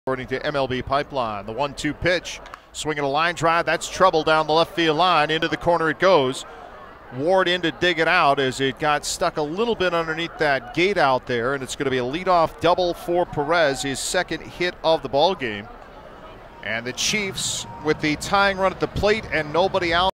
According to MLB Pipeline, the 1-2 pitch, swinging a line drive. That's trouble down the left field line. Into the corner it goes. Ward in to dig it out as it got stuck a little bit underneath that gate out there, and it's going to be a leadoff double for Perez, his second hit of the ball game. And the Chiefs with the tying run at the plate and nobody out.